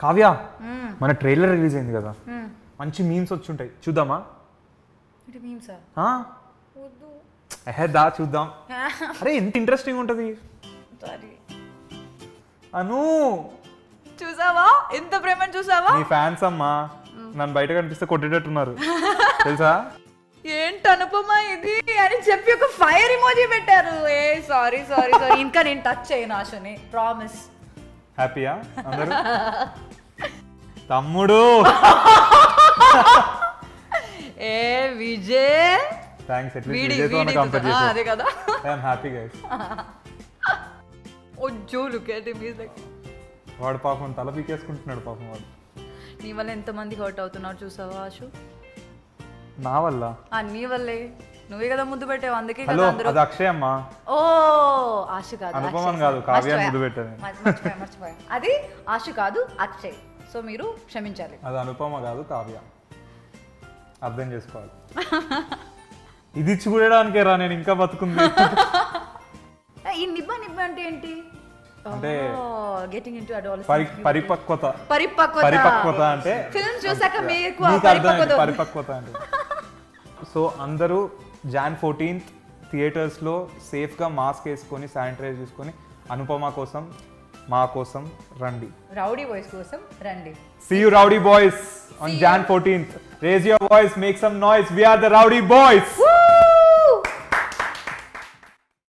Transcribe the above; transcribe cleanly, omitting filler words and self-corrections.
కావ్య మన trailer release అయింది కదా, మంచి మీమ్స్ వచ్చి ఉంటాయి, చూద్దామా? దా చూద్దాం. అరే ఎంత ఇంట్రెస్టింగ్ ఉంటది. అను చూసావా ఎంత ప్రేమను చూసావా? నీ ఫ్యాన్స్ అమ్మా, నన్ను బయట కనిపిస్తే కొట్టేటట్టున్నారు తెలుసా? ఏంటి అనుపమా ఇది అని చెప్పి ఒక ఫైర్ ఇమోజీ పెట్టారు. ఏ సారీ సారీ సారీ, ఇంకా నేను టచ్ చేయను ఆశని, ప్రామిస్. హ్యాపీయా అందరూ? తమ్ముడు ఏ విజయ్ థాంక్స్, అట్లీస్ట్ విజయ్తో నా కంపేర్ చేశారు. అదే కదా, I am happy guys. Oh Joe look at him, is like వాడు పాపం తల పీకేసుకుంటున్నాడు పాపం వాడు. నీ వల్ల ఎంతమంది హర్ట్ అవుతున్నారు చూసావా ఆశు? నా వల్ల? నీ వల్లే, నువ్వే కదా ముద్దు పెట్టావు, అందుకే హలో కదా అందరూ. అది అక్షయ్ అమ్మా. ఓ ఆశు కాదు, అనుపమని కాదు, కావ్య ముద్దు పెట్టాను. మర్చిపోయా, అది ఆశు కాదు అక్షయ్, సో మీరు క్షమించాలి. అది అనుపమ కాదు కావ్య, అర్థం చేసుకోవాలి. ఇది చూడడానికే రా నేను ఇంకా బతుకుంది. ఈ నిబ్బ నిబ్బ అంటే ఏంటి? అంటే గెటింగ్ ఇంటూ అడాలసెన్స్, పరిపక్వత. పరిపక్వత అంటే ఫిల్మ్ చూసాక మీకు పరిపక్వత అంటే. సో అందరూ Jan 14th థియేటర్స్లో సేఫ్గా మాస్క్ వేసుకొని శానిటైజ్ చేసుకొని అనుపమ కోసం మా కోసం రండి. రౌడీ బాయ్స్ కోసం రండి. See you rowdy boys on Jan 14th. Raise your voice, make some noise. We are the rowdy boys.